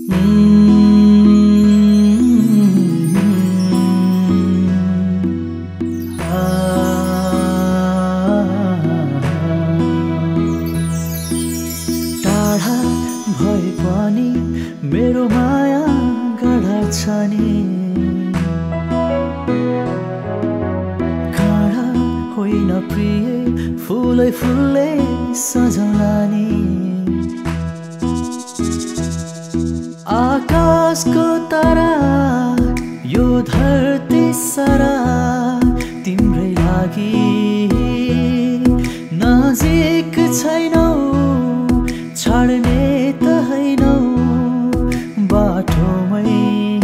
टाढा भए पनि मेरो माया गाढा छ नि, काँडा होइन प्रिय फुलै फुलले सजाउला नि। आकाशको तारा यो धरती सारा तिम्रै लागि, नजिक छैनौ छाड्ने त हैनौ बाटोमै।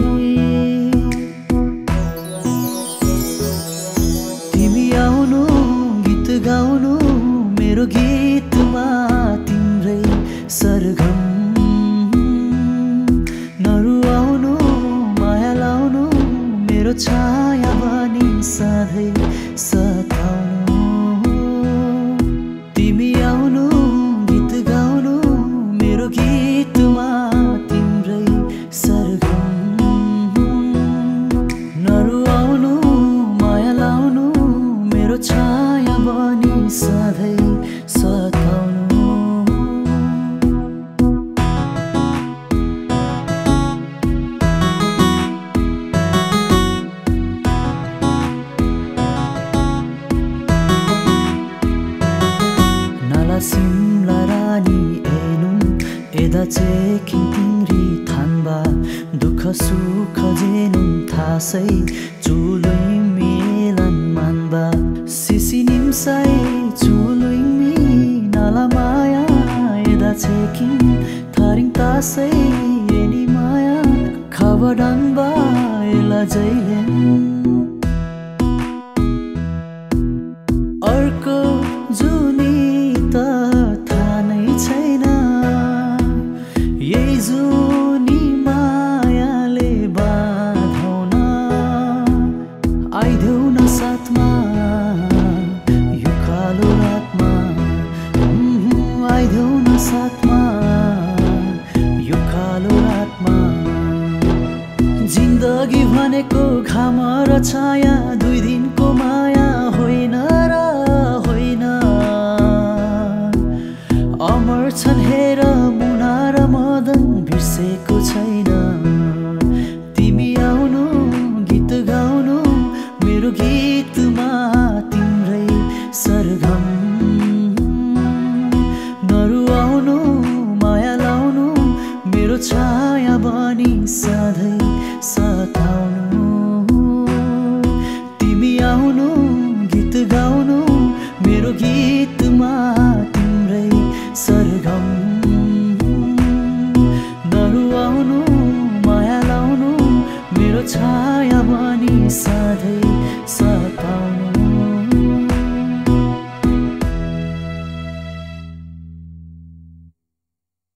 तिमी आउनु गीत गाउनु मेरो गीतमा तिम्रै सरगम, नरुवाउनु माया लाउनु मेरो छाया बनी सधैँ सताउनु। तिमी आउनु गीत गाउनु मेरो गीतमा तिम्रै सरगम, नरुवाउनु माया लाउनु मेरो छाया बनी सधैँ सताउनु। सिमला रानी एनुम एदा चेकिङ तिम्री थान्बा, दुःख सुख जेनुम थासै चुलुइ मेलन मान्बा। सिसी निम्साई चुलुइ मी नाला माया एदा चेकिङ थारिङ तासै एनी माया खबडाङ्बा एला जैलेन। अर्को जुनी त थाहा नै छैन, यही जुनी मायाले बाँधौन। आइदेऊ न साथमा यो कालो रातमा, आइदेऊ न साथमा यो कालो रातमा। जिन्दगी भनेको घाम र छाया, दुई दिनको माया होइन र होइन। अमर छन् हेर मुना र मदन बिर्सेको छैन। तिमी आउनु गीत गाउनु मेरो गीतमा तिम्रै सरगम, नरुवाउनु माया लाउनु मेरो छाया बनी सधैँ सताउनु। तिमी आउनु गीत गाउनु मेरो गीतमा तिम्रै सरगम, नरुवाउनु माया लाउनु मेरो छाया बनी सधैँ सताउनु।